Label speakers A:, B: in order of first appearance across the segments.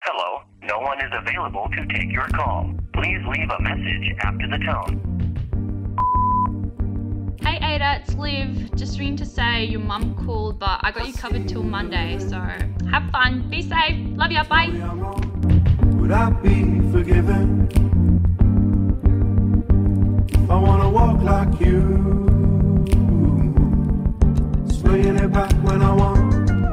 A: Hello, no one is available to take your call. Please leave a message after the tone.
B: Hey Ada, it's Liv. Just ringing to say your mum called, but I got you covered till Monday, so have fun, be safe, love ya, bye.
C: Would I be forgiven if I wanna walk like you, swinging it back when I want?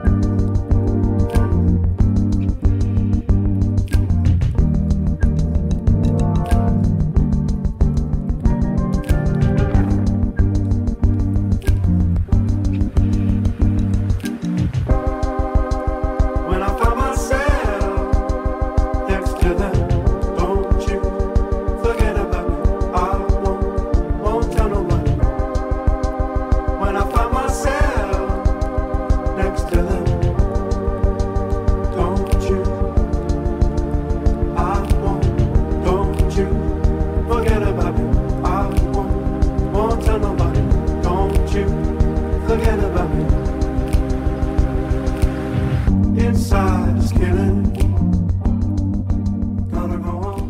C: Inside is killing. Gotta go on.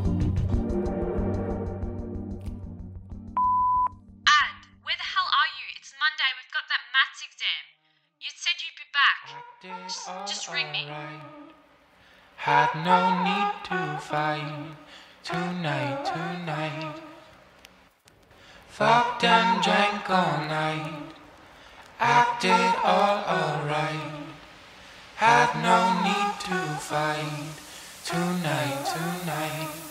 B: Ad, where the hell are you? It's Monday, we've got that maths exam. You said you'd be back. Just ring me.
D: Had no need to fight tonight. Fucked and drank all night. Acted all alright. Had no need to fight tonight.